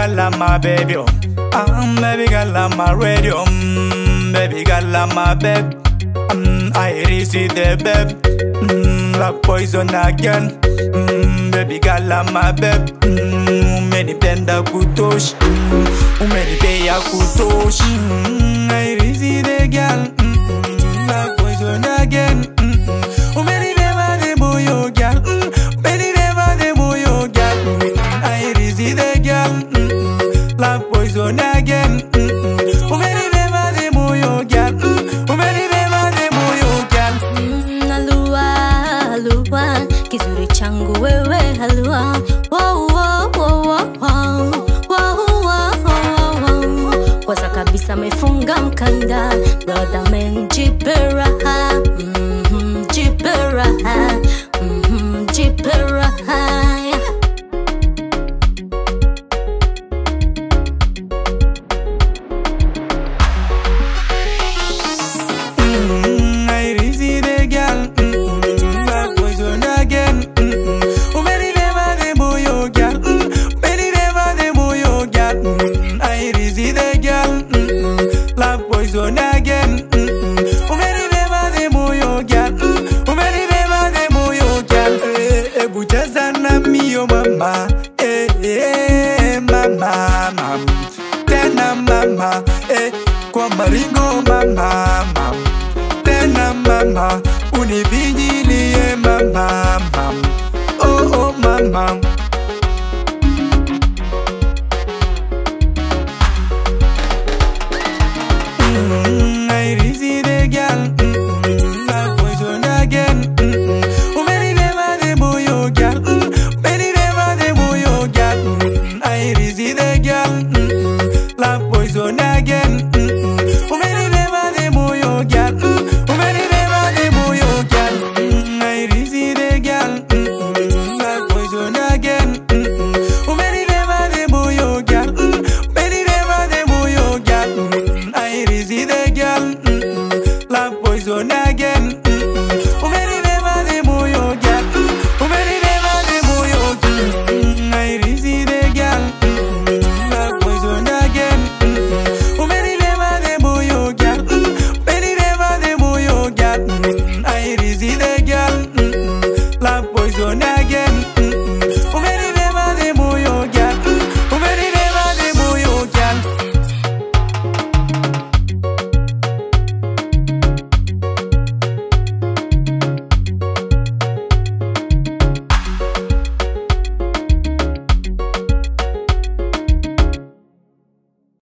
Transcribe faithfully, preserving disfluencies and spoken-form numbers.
girl, I'm my baby. Oh. Um, baby girl, I'm my radio. Mm, baby girl, I'm my babe. Um, I receive the babe. Mm, like poison again. Mm, baby girl, I'm my babe. Mm, many penda kutosh. Mm, many pay a kutosh. Mm, I receive the girl. Mm, like poison again. Mm, many never the boy, oh girl. Mm, many never the boy, oh girl. I receive the girl. Mm, like poison again.